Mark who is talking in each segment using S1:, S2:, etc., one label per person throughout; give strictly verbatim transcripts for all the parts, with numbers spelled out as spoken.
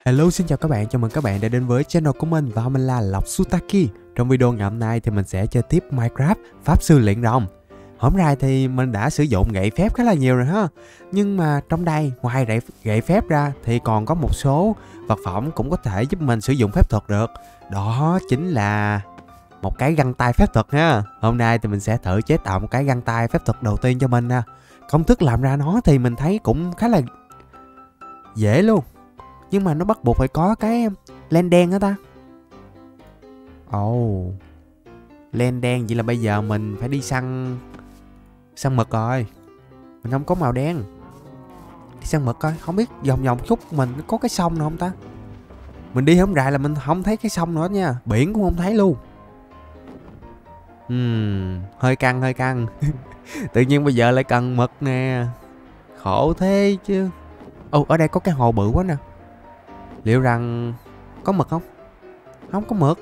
S1: Hello, xin chào các bạn, chào mừng các bạn đã đến với channel của mình và mình là Lộc Sutaki. Trong video ngày hôm nay thì mình sẽ chơi tiếp Minecraft Pháp Sư Luyện Rồng. Hôm nay thì mình đã sử dụng gậy phép khá là nhiều rồi ha. Nhưng mà trong đây, ngoài gậy, gậy phép ra thì còn có một số vật phẩm cũng có thể giúp mình sử dụng phép thuật được. Đó chính là một cái găng tay phép thuật ha. Hôm nay thì mình sẽ thử chế tạo một cái găng tay phép thuật đầu tiên cho mình nè. Công thức làm ra nó thì mình thấy cũng khá là dễ luôn. Nhưng mà nó bắt buộc phải có cái len đen đó ta. Ồ oh. Len đen, vậy là bây giờ mình phải đi săn Săn mực rồi. Mình không có màu đen. Đi săn mực coi, không biết vòng vòng chút mình có cái sông nào không ta. Mình đi không rại là mình không thấy cái sông nữa nha. Biển cũng không thấy luôn. uhm, Hơi căng hơi căng. Tự nhiên bây giờ lại cần mực nè. Khổ thế chứ. Ồ oh, ở đây có cái hồ bự quá nè. Liệu rằng có mực không? Không có mực.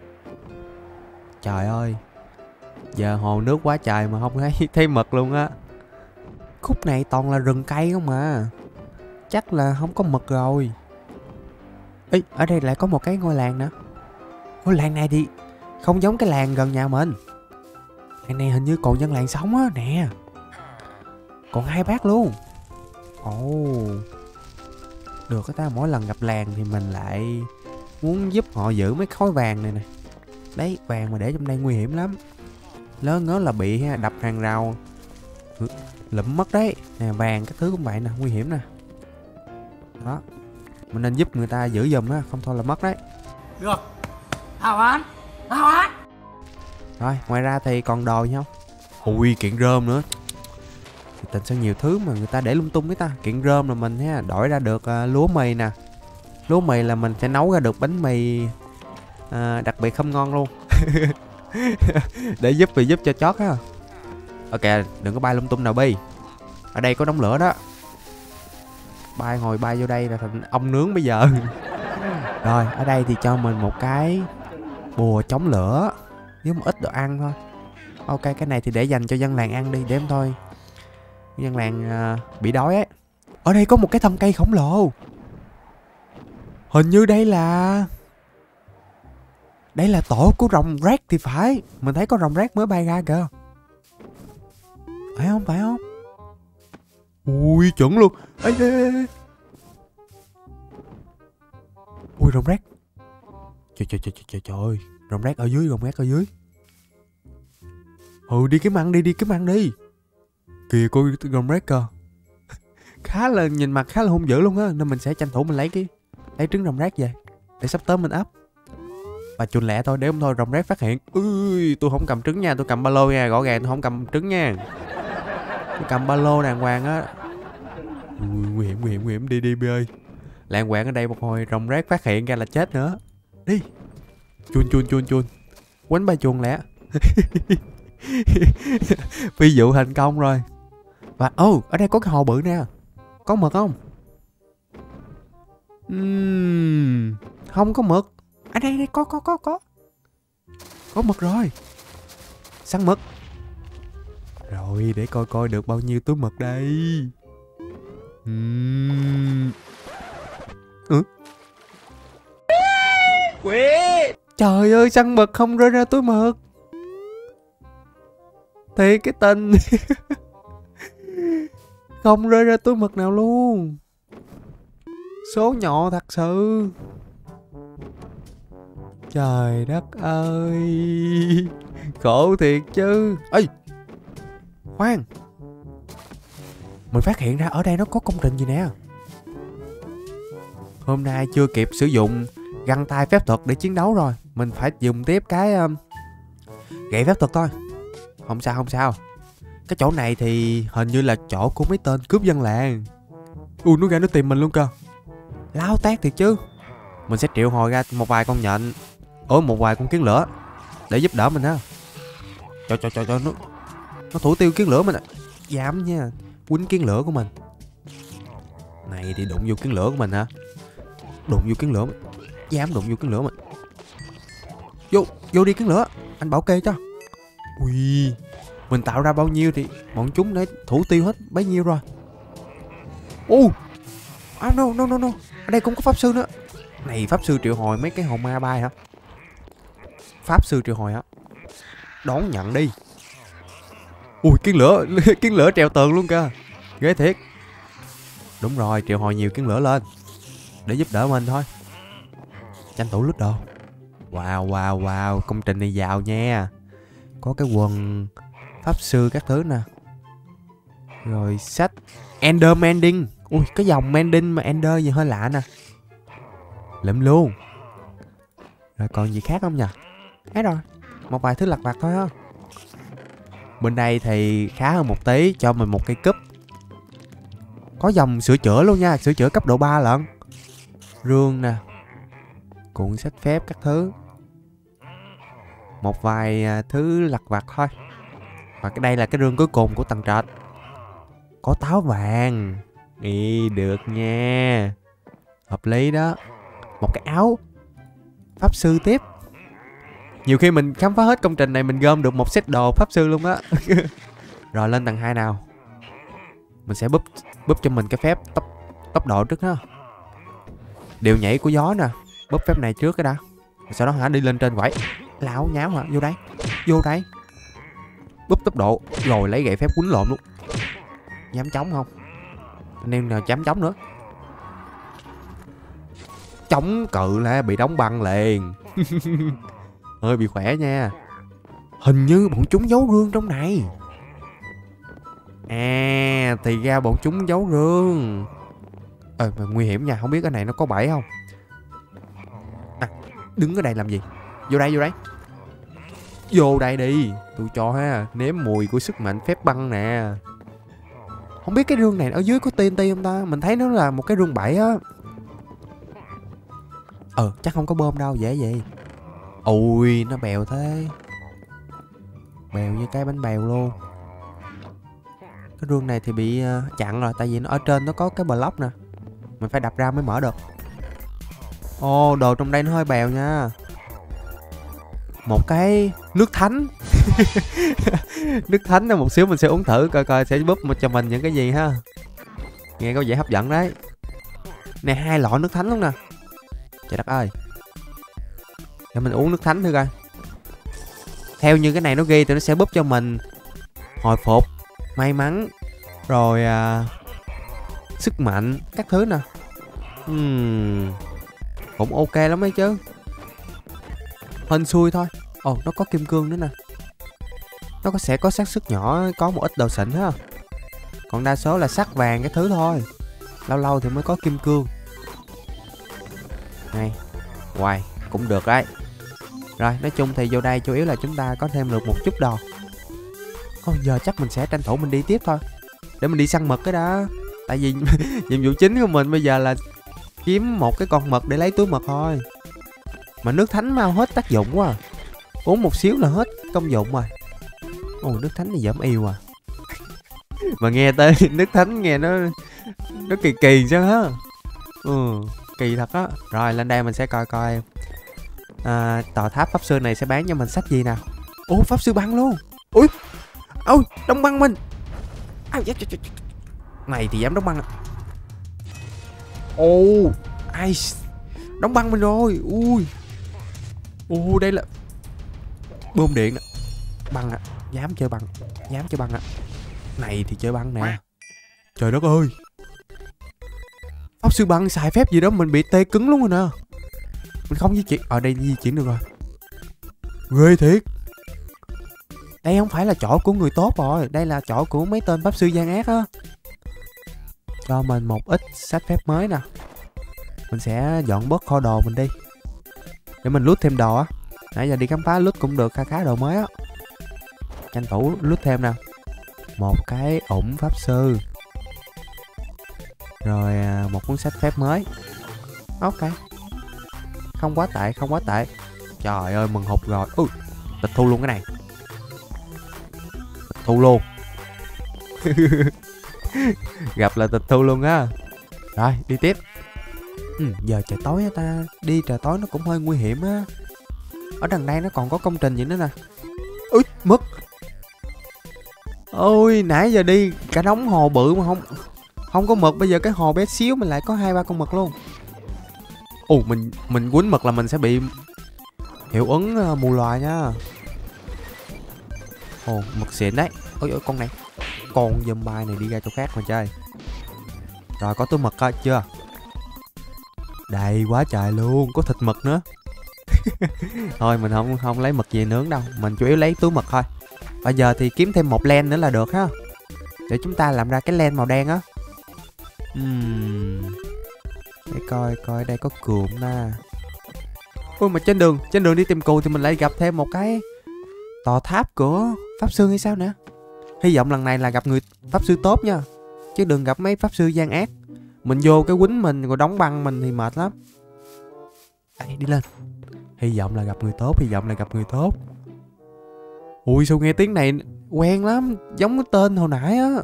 S1: Trời ơi, giờ hồ nước quá trời mà không thấy thấy mực luôn á. Khúc này toàn là rừng cây không mà. Chắc là không có mực rồi. Ê, ở đây lại có một cái ngôi làng nữa. Ngôi làng này thì không giống cái làng gần nhà mình. Làng này hình như còn dân làng sống á nè. Còn hai bác luôn. Ồ oh. Được cái ta, mỗi lần gặp làng thì mình lại muốn giúp họ giữ mấy khối vàng này nè. Đấy, vàng mà để trong đây nguy hiểm lắm. Lớn ngớ là bị đập hàng rào lụm mất đấy. Nè, vàng các thứ cũng vậy nè, nguy hiểm nè. Đó, mình nên giúp người ta giữ giùm á, không thôi là mất đấy.
S2: Được. Hào án, hào án.
S1: Rồi, ngoài ra thì còn đồ gì không? Ui, kiện rơm nữa. Tình sao nhiều thứ mà người ta để lung tung đấy ta. Kiện rơm là mình ha, đổi ra được uh, lúa mì nè. Lúa mì là mình sẽ nấu ra được bánh mì uh, đặc biệt không ngon luôn. Để giúp thì giúp cho chót ha. Ok, đừng có bay lung tung nào Bi. Ở đây có đống lửa đó. Bay hồi bay vô đây là thành ong nướng bây giờ. Rồi, ở đây thì cho mình một cái bùa chống lửa với một ít đồ ăn thôi. Ok, cái này thì để dành cho dân làng ăn đi, để em thôi. Dân làng uh, bị đói ấy. Ở đây có một cái thân cây khổng lồ. Hình như đây là Đây là tổ của rồng rác thì phải. Mình thấy có rồng rác mới bay ra kìa. Phải không, phải không? Ui, chuẩn luôn. Ê, ê, ê. Ui, rồng rác. Trời trời trời trời trời. Rồng rác ở dưới, rồng rác ở dưới. Ừ, đi kiếm ăn đi, đi kiếm ăn đi. Kìa cô rồng rác kìa. Khá là, nhìn mặt khá là hung dữ luôn á. Nên mình sẽ tranh thủ mình lấy cái Lấy trứng rồng rác về để sắp tới mình ấp. Và chùn lẹ thôi, để không thôi rồng rác phát hiện. Ui, tôi không cầm trứng nha, tôi cầm ba lô nha. Rõ ràng tôi không cầm trứng nha. Tôi cầm ba lô đàng hoàng á. Ui, nguy hiểm, nguy hiểm, nguy hiểm. Đi đi Bi ơi. Làng quạng ở đây một hồi rồng rác phát hiện ra là chết nữa. Đi. Chun chun chun chun. Quánh ba chuồn lẹ. Ví dụ thành công rồi. Và ô, oh, ở đây có cái hồ bự nè. Có mực không? Uhm, không có mực. Ở đây, đây có có có có. Có mực rồi. Săn mực. Rồi, để coi coi được bao nhiêu túi mực đây. Uhm. Ừ. Quê. Trời ơi, săn mực không rơi ra túi mực. Thiệt cái tình. Không rơi ra túi mực nào luôn. Số nhỏ thật sự. Trời đất ơi. Khổ thiệt chứ. Ê, khoan. Mình phát hiện ra ở đây nó có công trình gì nè. Hôm nay chưa kịp sử dụng găng tay phép thuật để chiến đấu rồi. Mình phải dùng tiếp cái um, gậy phép thuật thôi. Không sao không sao. Cái chỗ này thì hình như là chỗ của mấy tên cướp dân làng. Ui, nó ra nó tìm mình luôn cơ. Lao tác thiệt chứ. Mình sẽ triệu hồi ra một vài con nhện. Ủa, một vài con kiến lửa để giúp đỡ mình ha. Trời trời trời trời, nó Nó thủ tiêu kiến lửa mình à. Dám nha. Quýnh kiến lửa của mình. Này thì đụng vô kiến lửa của mình hả? Đụng vô kiến lửa mình. Dám đụng vô kiến lửa mình. Vô, vô đi kiến lửa. Anh bảo kê cho. Ui, mình tạo ra bao nhiêu thì bọn chúng để thủ tiêu hết bấy nhiêu rồi. Ô, à, no no no no. Ở đây cũng có pháp sư nữa. Này pháp sư triệu hồi mấy cái hồn ma bay hả? Pháp sư triệu hồi hả? Đón nhận đi. Ui kiến lửa. Kiến lửa treo tường luôn kìa. Ghê thiệt. Đúng rồi, triệu hồi nhiều kiến lửa lên để giúp đỡ mình thôi. Tranh thủ lút đồ. Wow wow wow, công trình này giàu nha. Có cái quần pháp sư các thứ nè. Rồi sách Ender Mending. Ui cái dòng Mending mà Ender gì hơi lạ nè. Lụm luôn. Rồi còn gì khác không nhỉ? Hết rồi, một vài thứ lặt vặt thôi ha. Bên đây thì khá hơn một tí. Cho mình một cây cúp. Có dòng sửa chữa luôn nha. Sửa chữa cấp độ ba lận. Rương nè. Cuộn sách phép các thứ. Một vài thứ lặt vặt thôi. Và cái đây là cái rương cuối cùng của tầng trệt. Có táo vàng. Ý được nha. Hợp lý đó. Một cái áo pháp sư tiếp. Nhiều khi mình khám phá hết công trình này mình gom được một set đồ pháp sư luôn á. Rồi lên tầng hai nào. Mình sẽ búp búp cho mình cái phép tốc tốc độ trước đó. Điều nhảy của gió nè. Búp phép này trước cái đã. Sau đó hả đi lên trên quẩy. Lão nháo hả? Vô đây. Vô đây. Búp tốc độ. Rồi lấy gậy phép quýnh lộn luôn. Dám chống không? Anh em nào dám chống nữa. Chống cự là bị đóng băng liền. Hơi bị khỏe nha. Hình như bọn chúng giấu rương trong này. À thì ra bọn chúng giấu rương. Ờ mà nguy hiểm nha. Không biết cái này nó có bẫy không. À đứng ở đây làm gì. Vô đây vô đây. Vô đây đi. Tôi cho ha. Nếm mùi của sức mạnh phép băng nè. Không biết cái rương này ở dưới có tê en tê không ta. Mình thấy nó là một cái rương bẫy á. Ờ chắc không có bơm đâu. Dễ vậy. Ui nó bèo thế. Bèo như cái bánh bèo luôn. Cái rương này thì bị uh, chặn rồi. Tại vì nó ở trên nó có cái block nè. Mình phải đập ra mới mở được. Ồ oh, đồ trong đây nó hơi bèo nha. Một cái nước thánh. Nước thánh là một xíu mình sẽ uống thử. Coi coi sẽ búp cho mình những cái gì ha. Nghe có vẻ hấp dẫn đấy. Nè hai lọ nước thánh luôn nè. Trời đất ơi. Để mình uống nước thánh thử coi. Theo như cái này nó ghi thì nó sẽ búp cho mình hồi phục, may mắn, rồi à, sức mạnh, các thứ nè. uhm, Cũng ok lắm ấy chứ. Hên xui thôi. Ồ oh, nó có kim cương nữa nè. Nó có sẽ có xác suất nhỏ có một ít đồ xịn ha. Còn đa số là sắt vàng cái thứ thôi. Lâu lâu thì mới có kim cương. Này hoài wow, cũng được đấy. Rồi nói chung thì vô đây chủ yếu là chúng ta có thêm được một chút đồ. Ồ, giờ chắc mình sẽ tranh thủ mình đi tiếp thôi. Để mình đi săn mực cái đó. Tại vì nhiệm vụ chính của mình bây giờ là kiếm một cái con mực để lấy túi mực thôi. Mà nước thánh mau hết tác dụng quá à. Uống một xíu là hết công dụng rồi. Ồ nước thánh này giảm yêu à. Mà nghe tới nước thánh nghe nó nó kỳ kỳ sao ha. Ừ kỳ thật á. Rồi lên đây mình sẽ coi coi à, tòa tháp pháp sư này sẽ bán cho mình sách gì nào. Ủa pháp sư băng luôn. Ui ôi đóng băng mình. À, này thì dám đóng băng à. Ồ ai đóng băng mình rồi. Ui ồ đây là bơm điện nè. Băng à. Dám chơi băng. Dám chơi băng à. Này thì chơi băng nè. Trời đất ơi. Pháp sư băng xài phép gì đó mình bị tê cứng luôn rồi nè. Mình không di chuyển. Ở đây di chuyển được rồi. Ghê thiệt. Đây không phải là chỗ của người tốt rồi. Đây là chỗ của mấy tên pháp sư gian ác á. Cho mình một ít sách phép mới nè. Mình sẽ dọn bớt kho đồ mình đi. Để mình loot thêm đồ á. Nãy giờ đi khám phá loot cũng được khá khá đồ mới á. Tranh thủ loot thêm nè. Một cái ủng pháp sư. Rồi một cuốn sách phép mới. Ok. Không quá tệ, không quá tệ. Trời ơi mừng hụt rồi. Ui, tịch thu luôn cái này. Tịch thu luôn. Gặp là tịch thu luôn á. Rồi đi tiếp. ừ, Giờ trời tối á ta. Đi trời tối nó cũng hơi nguy hiểm á. Ở đằng đây nó còn có công trình gì nữa nè. Ui mực. Ôi nãy giờ đi cả đống hồ bự mà không không có mực. Bây giờ cái hồ bé xíu mình lại có hai ba con mực luôn. Ồ, mình mình quýnh mực là mình sẽ bị hiệu ứng uh, mù loà nhá. Ồ, mực xịn đấy. Ôi ôi, con này, con zombie này đi ra chỗ khác mà chơi. Rồi, có túi mực coi chưa? Đầy quá trời luôn, có thịt mực nữa. Thôi mình không không lấy mực về nướng đâu, mình chủ yếu lấy túi mực thôi. Bây giờ thì kiếm thêm một len nữa là được ha, để chúng ta làm ra cái len màu đen á. Uhm. Để coi coi đây có cườm nè. Ui mà trên đường trên đường đi tìm cừu thì mình lại gặp thêm một cái tòa tháp của pháp sư hay sao nữa. Hy vọng lần này là gặp người pháp sư tốt nha, chứ đừng gặp mấy pháp sư gian ác. Mình vô cái quýnh mình rồi đóng băng mình thì mệt lắm. Đây, đi lên. Hy vọng là gặp người tốt, hy vọng là gặp người tốt. Ui sao nghe tiếng này quen lắm, giống cái tên hồi nãy á.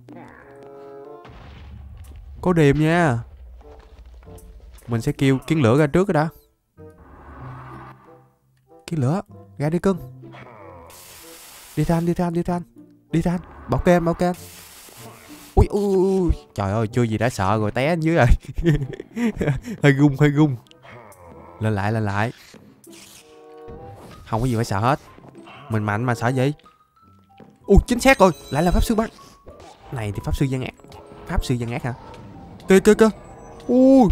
S1: Có điềm nha. Mình sẽ kêu kiến lửa ra trước cái đã. Kiến lửa, ra đi cưng. Đi thanh, đi thanh, đi thanh. Đi thanh, bảo kê, bảo kê. Ui, ui, ui. Trời ơi, chưa gì đã sợ rồi, té dưới rồi. Hơi gung, hơi gung. Lên lại, lên lại. Không có gì phải sợ hết. Mình mạnh mà sợ gì. Ui, chính xác rồi, lại là pháp sư băng. Này thì pháp sư gian ác. Pháp sư gian ác hả? Kìa, kìa, kìa. Ui.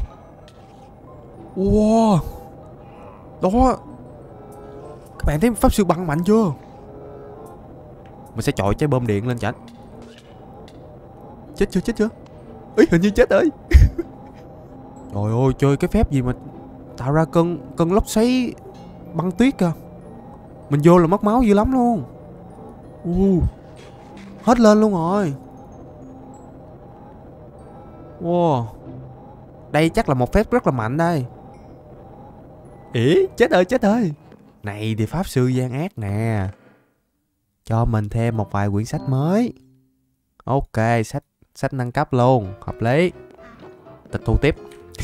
S1: Wow. Đó. Các bạn thấy pháp sư băng mạnh chưa? Mình sẽ chọi trái bom điện lên chảnh. Chết chưa, chết chưa? Ý, hình như chết rồi. Trời ơi, chơi cái phép gì mà tạo ra cơn cơn lốc xoáy băng tuyết kìa. Mình vô là mất máu dữ lắm luôn. uh, Hết lên luôn rồi. Wow. Đây chắc là một phép rất là mạnh đây. Ý, chết ơi, chết ơi. Này thì pháp sư gian ác nè. Cho mình thêm một vài quyển sách mới. Ok, sách sách nâng cấp luôn, hợp lý. Tịch thu tiếp.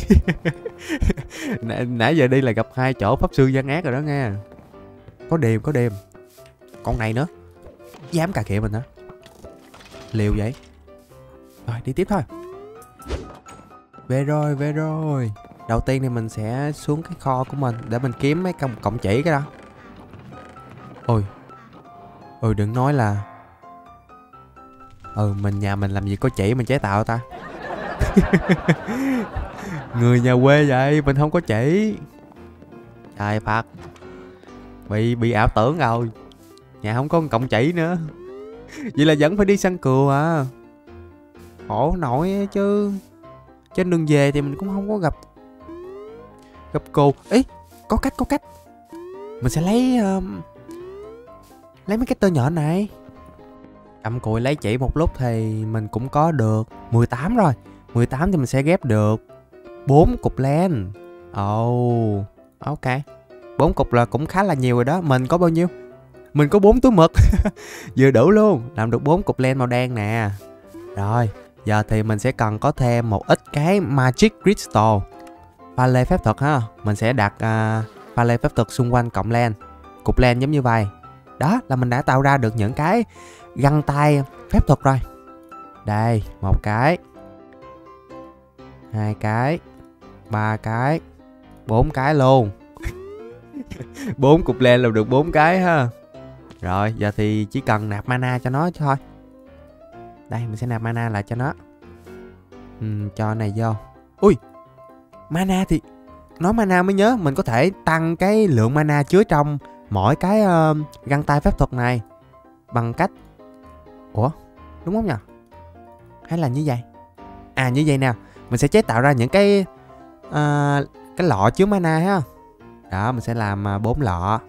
S1: N- nãy giờ đi là gặp hai chỗ pháp sư gian ác rồi đó nghe. Có điềm, có điềm. Con này nữa, dám cà khịa mình hả? Liều vậy. Rồi đi tiếp thôi. Về rồi, về rồi. Đầu tiên thì mình sẽ xuống cái kho của mình để mình kiếm mấy cọng cọng chỉ cái đó. Ôi. Ôi đừng nói là Ừ mình nhà mình làm gì có chỉ mình chế tạo ta. Người nhà quê vậy, mình không có chỉ. Trời Phật. Bị bị ảo tưởng rồi. Nhà không có cọng chỉ nữa. Vậy là vẫn phải đi săn cừu à. Khổ nổi chứ. Trên đường về thì mình cũng không có gặp Gặp cừu. Ý, có cách, có cách. Mình sẽ lấy um, Lấy mấy cái tơ nhện này. Cầm cùi lấy chỉ một lúc thì mình cũng có được mười tám rồi. mười tám thì mình sẽ ghép được bốn cục len. Ồ, oh, ok. bốn cục là cũng khá là nhiều rồi đó. Mình có bao nhiêu? Mình có bốn túi mực. Vừa đủ luôn. Làm được bốn cục len màu đen nè. Rồi, giờ thì mình sẽ cần có thêm một ít cái Magic Crystal. Pha lê phép thuật ha. Mình sẽ đặt uh, pha lê phép thuật xung quanh cọng len. Cục len giống như vậy. Đó là mình đã tạo ra được những cái găng tay phép thuật rồi. Đây, một cái, hai cái, ba cái, bốn cái luôn. Bốn cục len là được bốn cái ha. Rồi, giờ thì chỉ cần nạp mana cho nó thôi. Đây, mình sẽ nạp mana lại cho nó. Ừ, cho này vô. Ui, mana thì nói mana mới nhớ, mình có thể tăng cái lượng mana chứa trong mỗi cái uh, găng tay phép thuật này bằng cách, ủa đúng không nhỉ? Hay là như vậy? À như vậy nè, mình sẽ chế tạo ra những cái uh, cái lọ chứa mana ha. Đó, mình sẽ làm bốn uh, lọ.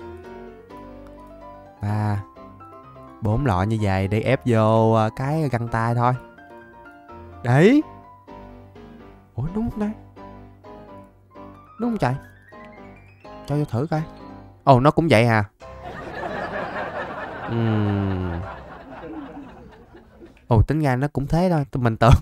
S1: Và bốn lọ như vậy để ép vô uh, cái găng tay thôi. Đấy. Ủa đúng không đây? Đúng không trời? Cho vô thử coi. Ồ, oh, nó cũng vậy à? Uhm. Ồ, oh, tính ra nó cũng thế thôi. Mình tưởng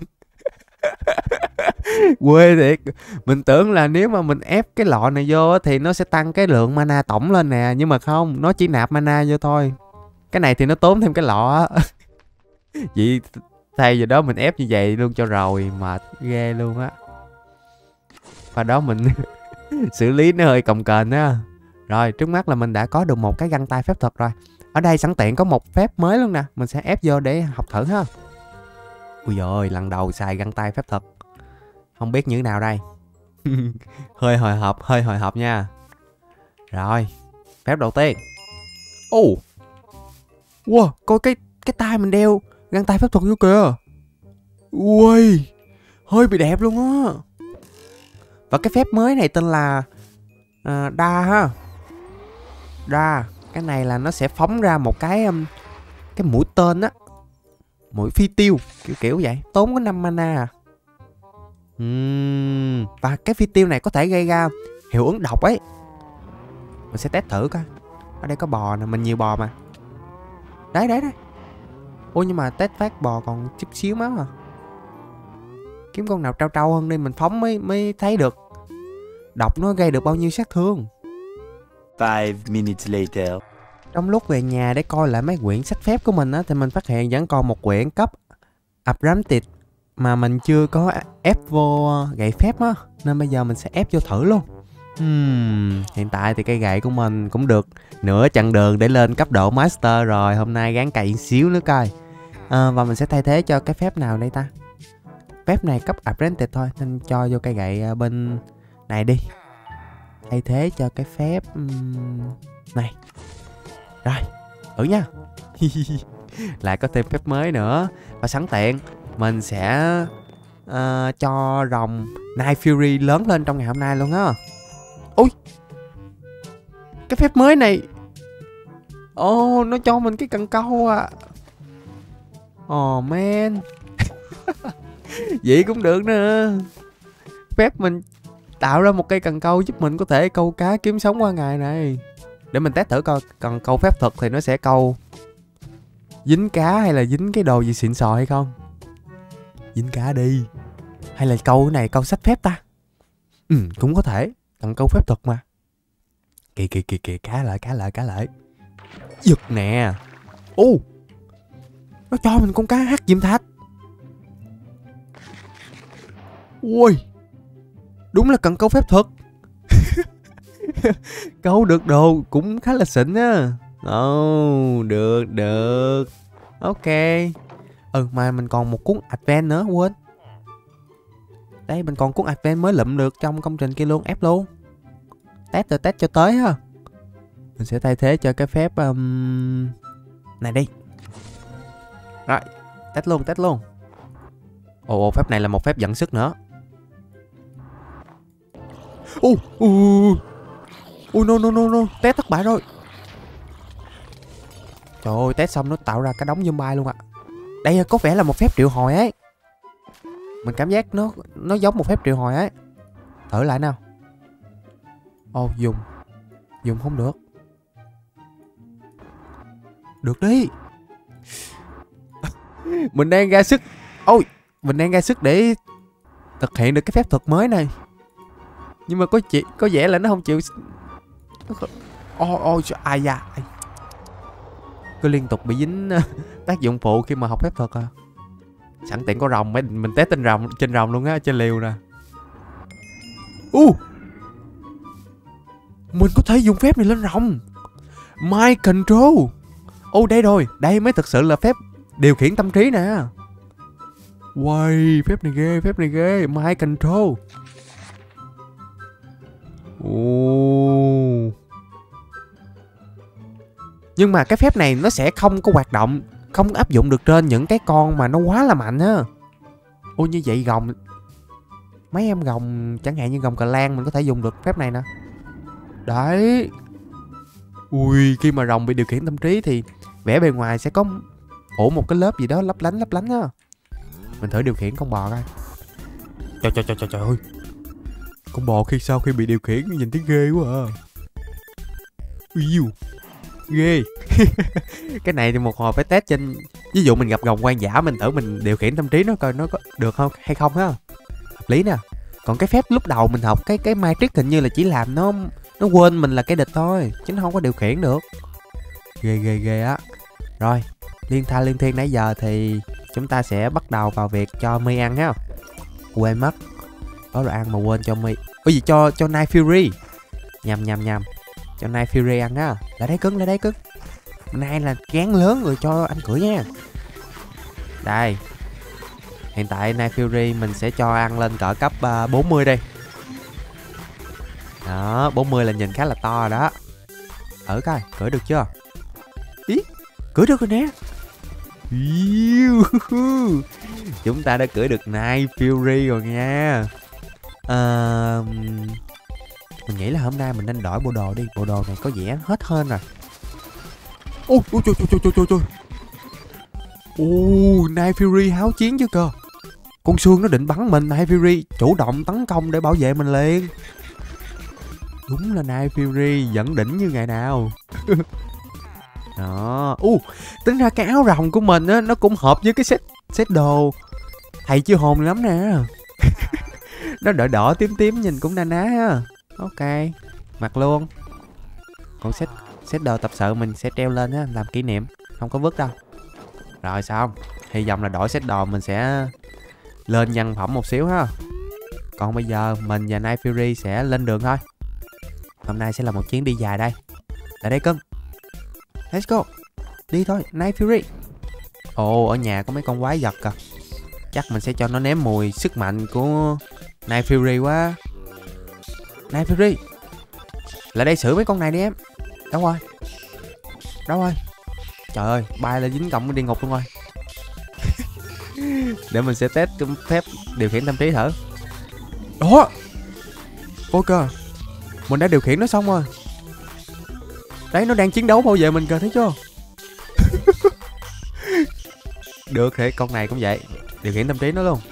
S1: quê thiệt. Mình tưởng là nếu mà mình ép cái lọ này vô thì nó sẽ tăng cái lượng mana tổng lên nè. Nhưng mà không, nó chỉ nạp mana vô thôi. Cái này thì nó tốn thêm cái lọ. Vậy thay vào đó mình ép như vậy luôn cho rồi. Mệt ghê luôn á. Và đó mình Xử lý nó hơi cồng kềnh á. Rồi trước mắt là mình đã có được một cái găng tay phép thuật rồi. Ở đây sẵn tiện có một phép mới luôn nè. Mình sẽ ép vô để học thử ha. Ui dồi ôi, lần đầu xài găng tay phép thuật. Không biết như thế nào đây. Hơi hồi hộp, hơi hồi hộp nha. Rồi, phép đầu tiên. Ồ, oh. Wow, coi cái cái tay mình đeo găng tay phép thuật vô kìa. Ui, hơi bị đẹp luôn á. Và cái phép mới này tên là uh, đa ha. Đa, cái này là nó sẽ phóng ra một cái um, cái mũi tên á, mũi phi tiêu kiểu kiểu vậy, tốn có năm mana à. Uhm, và cái phi tiêu này có thể gây ra hiệu ứng độc ấy. Mình sẽ test thử coi. Ở đây có bò nè, mình nhiều bò mà. Đấy đấy đấy. Ôi nhưng mà test phát bò còn chút xíu máu à. Kiếm con nào trâu trâu hơn đi, mình phóng mới mới thấy được độc nó gây được bao nhiêu sát thương.
S3: Five minutes later.
S1: Trong lúc về nhà để coi lại mấy quyển sách phép của mình á, thì mình phát hiện vẫn còn một quyển cấp Abramtid mà mình chưa có ép vô gậy phép á, nên bây giờ mình sẽ ép vô thử luôn. Hmm, hiện tại thì cây gậy của mình cũng được nửa chặng đường để lên cấp độ Master rồi. Hôm nay gắng cày xíu nữa coi. À, và mình sẽ thay thế cho cái phép nào đây ta? Phép này cấp Apprentice thôi, nên cho vô cây gậy bên này đi. Thay thế cho cái phép um, này. Rồi, thử nha. Lại có thêm phép mới nữa. Và sẵn tiện mình sẽ uh, cho rồng Night Fury lớn lên trong ngày hôm nay luôn á. Ôi, cái phép mới này. Ồ, oh, nó cho mình cái cần câu à. Oh man. Vậy cũng được nữa. Phép mình tạo ra một cây cần câu giúp mình có thể câu cá kiếm sống qua ngày này. Để mình test thử coi cần câu phép thuật thì nó sẽ câu dính cá hay là dính cái đồ gì xịn sò hay không. Dính cá đi. Hay là câu cái này câu sách phép ta. Ừ, cũng có thể. Cần câu phép thuật mà. Kìa kìa kìa kìa, cá lại cá lại cá lại. Giật nè. Ô, nó cho mình con cá hắc diệm thạch. Ui, đúng là cần câu phép thuật. Câu được đồ cũng khá là xịn á. Ồ, oh, được được. Ok. Ừ, mà mình còn một cuốn Advent nữa, quên. Đây, mình còn cuốn Advent mới lụm được trong công trình kia luôn, ép luôn. Test rồi test cho tới ha. Mình sẽ thay thế cho cái phép um... này đi. Rồi, test luôn, test luôn. Ồ, ồ, phép này là một phép dẫn sức nữa. Ồ, ồ, ồ, no, no, no, no, test thất bại rồi. Trời ơi, test xong nó tạo ra cái đống zombie luôn ạ. À. Đây có vẻ là một phép triệu hồi ấy. Mình cảm giác nó nó giống một phép triệu hồi ấy. Thử lại nào. Ồ, dùng. Dùng không được. Được đi. Mình đang ra sức. Ôi, mình đang ra sức để thực hiện được cái phép thuật mới này. Nhưng mà có chị có vẻ là nó không chịu. Ôi ôi ai da. Cứ liên tục bị dính tác dụng phụ khi mà học phép thuật à. Sẵn tiện có rồng, mình mình test trên rồng, trên rồng luôn á, trên liều nè. U uh, mình có thể dùng phép này lên rồng. Mind control. Ô oh, đây rồi, đây mới thực sự là phép điều khiển tâm trí nè. Wow, phép này ghê, phép này ghê. Mind control. Ồ. Nhưng mà cái phép này nó sẽ không có hoạt động, không áp dụng được trên những cái con mà nó quá là mạnh á. Ôi như vậy gồng, mấy em gồng chẳng hạn như gồng cà lan mình có thể dùng được phép này nè. Đấy. Ui, khi mà rồng bị điều khiển tâm trí thì vẻ bề ngoài sẽ có phủ một cái lớp gì đó lấp lánh lấp lánh á. Mình thử điều khiển con bò coi. Trời trời trời trời trời ơi. Con bò khi sau khi bị điều khiển nhìn thấy ghê quá à. Yêu. Ghê. Cái này thì một hồi phải test trên. Ví dụ mình gặp rồng hoang dã, mình thử mình điều khiển tâm trí nó coi nó có được không hay không ha. Hợp lý nè. Còn cái phép lúc đầu mình học cái cái Matrix hình như là chỉ làm nó nó quên mình là cái địch thôi, chứ nó không có điều khiển được. Ghê ghê ghê á. Rồi, liên tha liên thiên nãy giờ thì chúng ta sẽ bắt đầu vào việc cho My ăn ha. Quên mất. Có đồ ăn mà quên cho My. Ôi gì cho cho Night Fury. Nhầm nhầm nhầm. Cho Night Fury ăn á. Lại đấy cưng, lại đấy cưng. Nay là gán lớn rồi cho anh cưỡi nha. Đây. Hiện tại Night Fury mình sẽ cho ăn lên cỡ cấp uh, bốn mươi đi. Đó, bốn mươi là nhìn khá là to rồi đó. Thử coi, cưỡi được chưa? Ý, cưỡi được rồi nè. Chúng ta đã cưỡi được Night Fury rồi nha. À, mình nghĩ là hôm nay mình nên đổi bộ đồ đi. Bộ đồ này có vẻ hết hên rồi. Ôi, ôi trời trời trời trời trời. Ôi, Night Fury háo chiến chứ cơ. Con Sương nó định bắn mình, Night Fury chủ động tấn công để bảo vệ mình liền. Đúng là Night Fury dẫn đỉnh như ngày nào. Đó. Uh, tính ra cái áo rồng của mình á, nó cũng hợp với cái set set đồ thầy chưa hồn lắm nè. Nó đỏ đỏ tím tím nhìn cũng na ná ha. Ok, mặc luôn. Còn set set đồ tập sự mình sẽ treo lên á, làm kỷ niệm, không có vứt đâu. Rồi xong, hy vọng là đổi set đồ mình sẽ lên nhân phẩm một xíu ha. Còn bây giờ mình và Night Fury sẽ lên đường thôi. Hôm nay sẽ là một chuyến đi dài đây. Lại đây cưng. Let's go. Đi thôi, Night Fury. Ồ, ở nhà có mấy con quái vật kìa. Chắc mình sẽ cho nó nếm mùi sức mạnh của Night Fury quá. Night Fury, lại đây xử mấy con này đi em. Đâu rồi? Đâu rồi? Trời ơi, bay là dính cộng đi ngục luôn rồi. Để mình sẽ test cái phép điều khiển tâm trí thử. Đó. Ok, mình đã điều khiển nó xong rồi. Đấy, nó đang chiến đấu bảo vệ mình kìa, thấy chưa? Được thì con này cũng vậy. Điều khiển tâm trí nó luôn.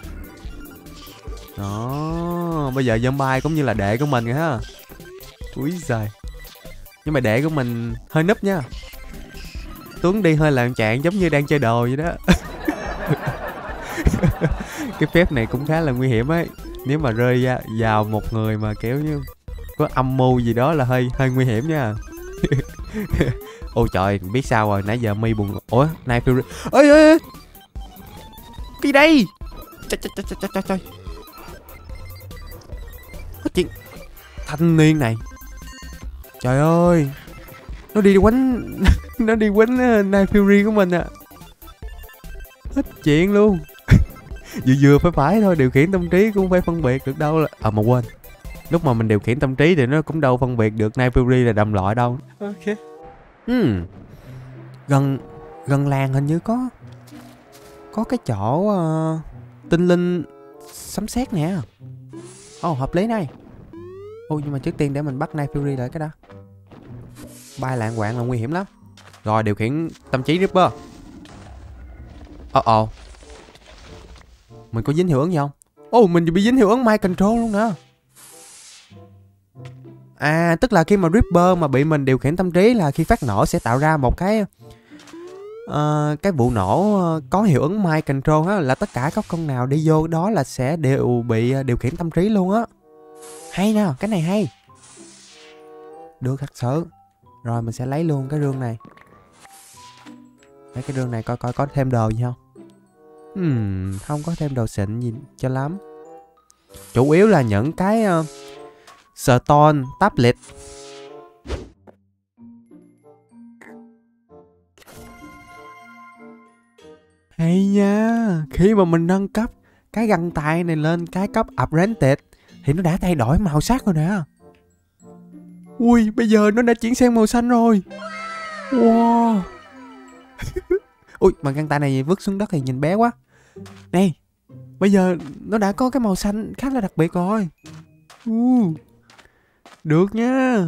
S1: Đó. Bây giờ zombie cũng như là đệ của mình rồi ha. Úi giời. Nhưng mà đệ của mình hơi núp nha. Tuấn đi hơi lạng trạng giống như đang chơi đồ vậy đó. Cái phép này cũng khá là nguy hiểm ấy. Nếu mà rơi ra, vào một người mà kiểu như có âm mưu gì đó là hơi hơi nguy hiểm nha. Ôi trời, biết sao rồi, nãy giờ mi buồn. Ủa, Night Fury. Ơi ơi ơi. Cái đây. Trời trời trời trời trời trời. Cái chuyện thanh niên này. Trời ơi. Nó đi quánh nó đi quánh uh, Night Fury của mình à. Hết chuyện luôn. Vừa vừa phải phải thôi, điều khiển tâm trí cũng phải phân biệt được đâu là. À mà quên. Lúc mà mình điều khiển tâm trí thì nó cũng đâu phân biệt được Night Fury là đồng loại đâu. Ok. Hmm. Gần gần làng hình như có có cái chỗ uh, tinh linh sấm sét nè. Ồ, oh, hợp lý này. Ôi, nhưng mà trước tiên để mình bắt Night Fury lại cái đó. Bay lạng quạng là nguy hiểm lắm. Rồi, điều khiển tâm trí Ripper. Ồ oh, ồ oh. Mình có dính hiệu ứng gì không? Ồ, oh, mình bị dính hiệu ứng Mind Control luôn nè. À, tức là khi mà Ripper mà bị mình điều khiển tâm trí là khi phát nổ sẽ tạo ra một cái uh, cái vụ nổ có hiệu ứng Mind Control á, là tất cả các con nào đi vô đó là sẽ đều bị điều khiển tâm trí luôn á. Hay nè, cái này hay. Được thật sự. Rồi mình sẽ lấy luôn cái rương này. Lấy cái rương này coi coi có thêm đồ gì không. Hmm, không có thêm đồ xịn gì cho lắm. Chủ yếu là những cái uh, Stone tablet. Hay nha. Khi mà mình nâng cấp cái găng tay này lên cái cấp Apprentice thì nó đã thay đổi màu sắc rồi nè. Ui, bây giờ nó đã chuyển sang màu xanh rồi. Wow. Ui, mà găng tay này vứt xuống đất thì nhìn bé quá. Này, bây giờ nó đã có cái màu xanh khá là đặc biệt rồi. uh. Được nha.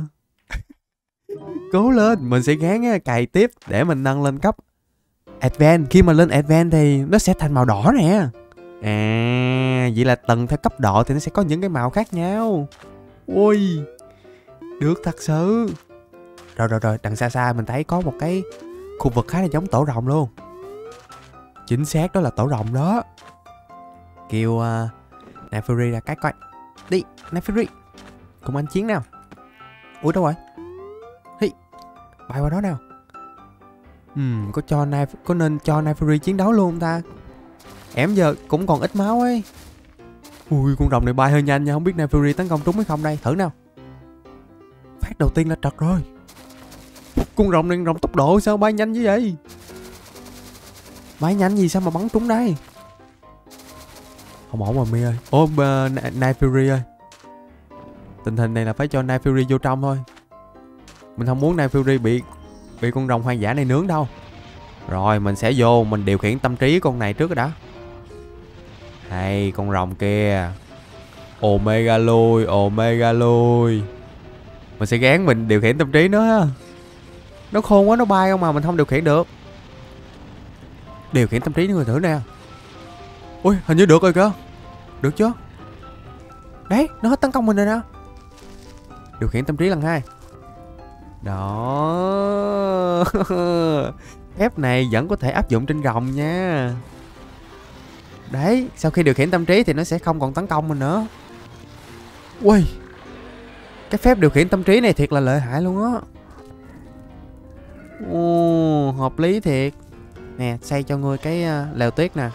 S1: Cố lên, mình sẽ gán cày tiếp để mình nâng lên cấp Advance. Khi mà lên Advance thì nó sẽ thành màu đỏ nè. À, vậy là tầng theo cấp độ thì nó sẽ có những cái màu khác nhau. Ui, được thật sự. Rồi rồi rồi, đằng xa xa mình thấy có một cái khu vực khá là giống tổ rồng luôn. Chính xác, đó là tổ rồng đó. Kêu uh, Night Fury ra cái coi. Đi, Night Fury, cùng anh chiến nào. Ủa đâu rồi? Hi, bay qua đó nào. Ừm, có cho Night, có nên cho Night Fury chiến đấu luôn không ta? Em giờ cũng còn ít máu ấy. Ui, con rồng này bay hơi nhanh nha. Không biết Night Fury tấn công trúng hay không đây. Thử nào. Phát đầu tiên là trật rồi. Con rồng này rồng tốc độ sao bay nhanh như vậy? Bay nhanh gì sao mà bắn trúng đây? Không ổn rồi Mi ơi. Ô, uh, Night Fury ơi. Tình hình này là phải cho Night Fury vô trong thôi. Mình không muốn Night Fury bị bị con rồng hoang dã này nướng đâu. Rồi mình sẽ vô, mình điều khiển tâm trí con này trước rồi đã. Hay con rồng kia. Omega lui, Omega lui. Mình sẽ gán mình điều khiển tâm trí nó ha. Nó khôn quá, nó bay không mà mình không điều khiển được. Điều khiển tâm trí người thử nè. Ui, hình như được rồi cơ. Được chưa? Đấy, nó hết tấn công mình rồi nè. Điều khiển tâm trí lần hai. Đó. Phép này vẫn có thể áp dụng trên rồng nha. Đấy, sau khi điều khiển tâm trí thì nó sẽ không còn tấn công mình nữa. Ui, cái phép điều khiển tâm trí này thiệt là lợi hại luôn á. Ồ, hợp lý thiệt. Nè, xây cho ngươi cái uh, lều tuyết nè.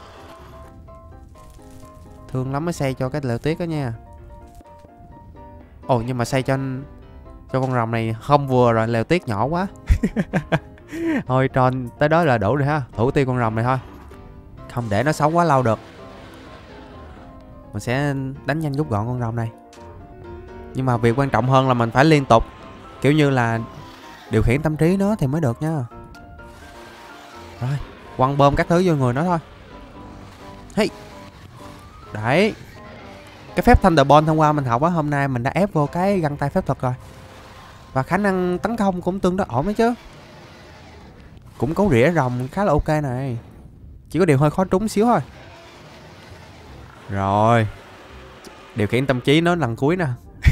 S1: Thương lắm mới xây cho cái lều tuyết đó nha. Ồ, nhưng mà xây cho cho con rồng này không vừa rồi, lều tuyết nhỏ quá. Thôi tròn tới đó là đủ rồi ha. Thủ tiêu con rồng này thôi. Không để nó sống quá lâu được. Mình sẽ đánh nhanh rút gọn con rồng này. Nhưng mà việc quan trọng hơn là mình phải liên tục kiểu như là điều khiển tâm trí nó thì mới được nha. Rồi, quăng bơm các thứ vô người nó thôi. Hey. Đấy. Cái phép Thunderbolt hôm qua mình học á, hôm nay mình đã ép vô cái găng tay phép thuật rồi. Và khả năng tấn công cũng tương đối ổn đấy chứ. Cũng có rỉa rồng khá là ok này. Chỉ có điều hơi khó trúng xíu thôi. Rồi. Điều khiển tâm trí nó lần cuối nè.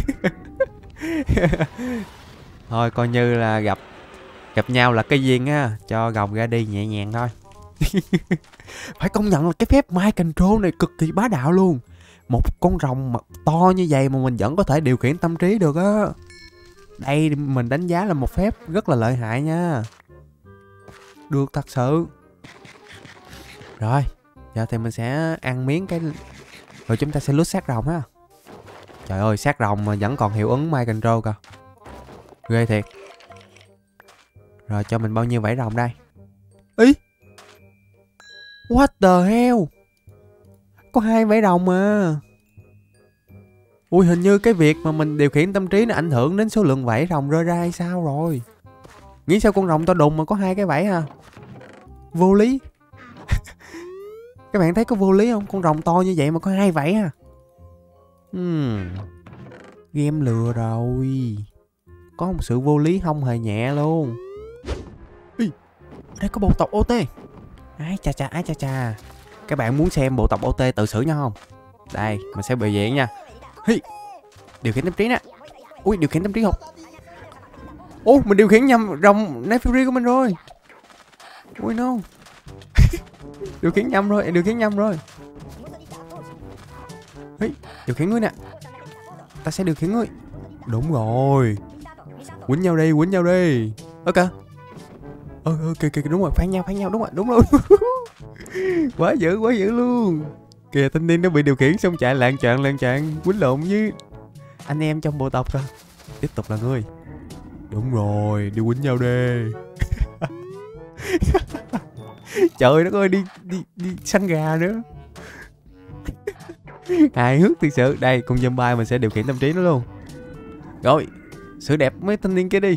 S1: Thôi coi như là gặp gặp nhau là cái duyên á, cho gồng ra đi nhẹ nhàng thôi. Phải công nhận là cái phép Mind Control này cực kỳ bá đạo luôn. Một con rồng mà to như vậy mà mình vẫn có thể điều khiển tâm trí được á. Đây mình đánh giá là một phép rất là lợi hại nha. Được thật sự. Rồi, giờ thì mình sẽ ăn miếng cái. Rồi chúng ta sẽ lút xác rồng ha. Trời ơi, xác rồng mà vẫn còn hiệu ứng Mind Control kìa. Ghê thiệt. Rồi cho mình bao nhiêu vảy rồng đây? Ý, what the hell? Có hai vảy rồng mà. Ui, hình như cái việc mà mình điều khiển tâm trí nó ảnh hưởng đến số lượng vảy rồng rơi ra hay sao rồi. Nghĩ sao con rồng to đùng mà có hai cái vảy à? Vô lý. Các bạn thấy có vô lý không? Con rồng to như vậy mà có hai vảy à? Hmm. Game lừa rồi. Có một sự vô lý không hề nhẹ luôn. Ý, đây có bộ tộc ô tê. Ai chà chà, ai chà chà. Các bạn muốn xem bộ tộc ô tê tự xử nhau không? Đây, mình sẽ biểu diễn nha. Hi. Điều khiển tâm trí nè. Ui, điều khiển tâm trí không? Ô, mình điều khiển nhầm rồng Night Fury của mình rồi. Ui no. Điều khiển nhầm rồi, điều khiển nhầm rồi. Hi, điều khiển ngươi nè. Ta sẽ điều khiển ngươi. Đúng rồi. Quýnh nhau đi, quýnh nhau đi. Ok. Ờ, ờ, kìa, kìa, đúng rồi, phán nhau, phán nhau, đúng rồi, đúng rồi. Quá dữ, quá dữ luôn. Kìa, thanh niên nó bị điều khiển xong chạy lạng choạng, lạng choạng, quýnh lộn với anh em trong bộ tộc rồi. Tiếp tục là ngươi. Đúng rồi, đi quýnh nhau đi. Trời đất ơi, đi, đi, đi săn gà nữa. Hài hước thực sự. Đây, con zombie mình sẽ điều khiển tâm trí nó luôn. Rồi, xử đẹp mấy thanh niên kia đi.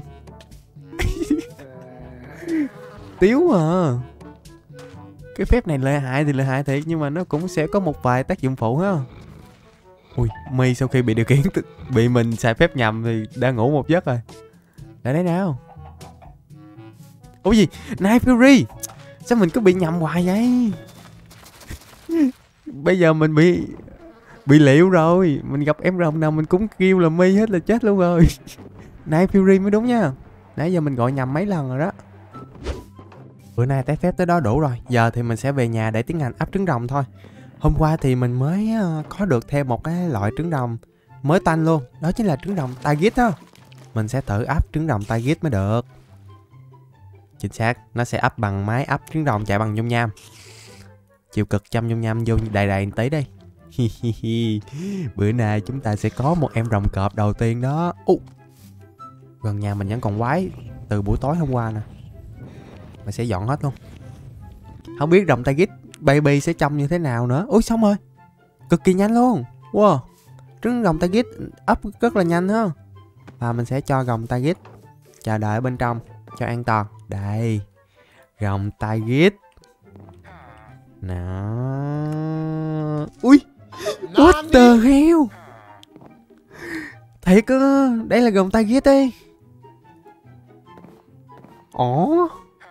S1: Tiếu à. Cái phép này lợi hại thì lợi hại thiệt, nhưng mà nó cũng sẽ có một vài tác dụng phụ ha. Ui, Mi sau khi bị điều khiển bị mình xài phép nhầm thì đang ngủ một giấc rồi. Lại đấy nào. Ủa gì? Night Fury. Sao mình cứ bị nhầm hoài vậy? Bây giờ mình bị bị liệu rồi. Mình gặp em rồng nào mình cũng kêu là Mi hết là chết luôn rồi. Night Fury mới đúng nha. Nãy giờ mình gọi nhầm mấy lần rồi đó. Bữa nay test phép tới đó đủ rồi. Giờ thì mình sẽ về nhà để tiến hành ấp trứng rồng thôi. Hôm qua thì mình mới có được thêm một cái loại trứng rồng mới tanh luôn. Đó chính là trứng rồng Target đó. Mình sẽ thử ấp trứng rồng Target mới được. Chính xác, nó sẽ ấp bằng máy ấp trứng rồng chạy bằng nhôm nham. Chiều cực trăm nhôm nham vô đầy đầy tí đi. Bữa nay chúng ta sẽ có một em rồng cọp đầu tiên đó. Ú, gần nhà mình vẫn còn quái từ buổi tối hôm qua nè. Mình sẽ dọn hết luôn. Không biết rồng Tigris baby sẽ trông như thế nào nữa. Ui xong rồi, cực kỳ nhanh luôn. Wow, trứng rồng Tigris ấp rất là nhanh ha. Và mình sẽ cho rồng Tigris chờ đợi ở bên trong cho an toàn. Đây, rồng Tigris. Nó. Ui, what the hell. Thiệt á, đây là rồng Tigris đi. Ồ.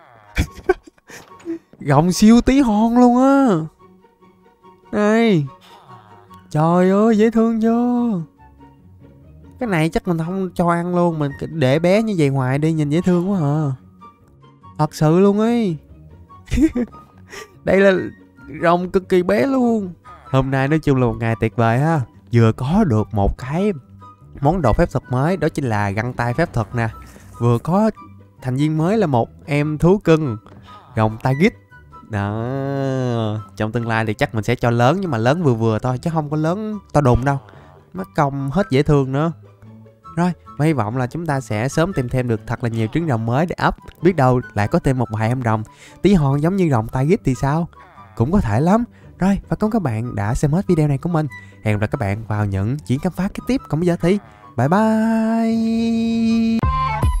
S1: Rồng siêu tí hon luôn á. Đây. Trời ơi, dễ thương chưa. Cái này chắc mình không cho ăn luôn. Mình để bé như vậy hoài đi. Nhìn dễ thương quá à. Thật sự luôn ấy. Đây là rồng cực kỳ bé luôn. Hôm nay nói chung là một ngày tuyệt vời ha. Vừa có được một cái món đồ phép thuật mới, đó chính là găng tay phép thuật nè. Vừa có thành viên mới là một em thú cưng rồng Tigris. Đó. Trong tương lai thì chắc mình sẽ cho lớn, nhưng mà lớn vừa vừa thôi chứ không có lớn to đùng đâu. Mất công hết dễ thương nữa. Rồi, hy vọng là chúng ta sẽ sớm tìm thêm được thật là nhiều trứng rồng mới để ấp. Biết đâu lại có thêm một vài em rồng tí hon giống như rồng Tigris thì sao? Cũng có thể lắm. Rồi, và cảm ơn các bạn đã xem hết video này của mình. Hẹn gặp lại các bạn vào những chuyến khám phá kế tiếp. Còn bây giờ thì bye bye.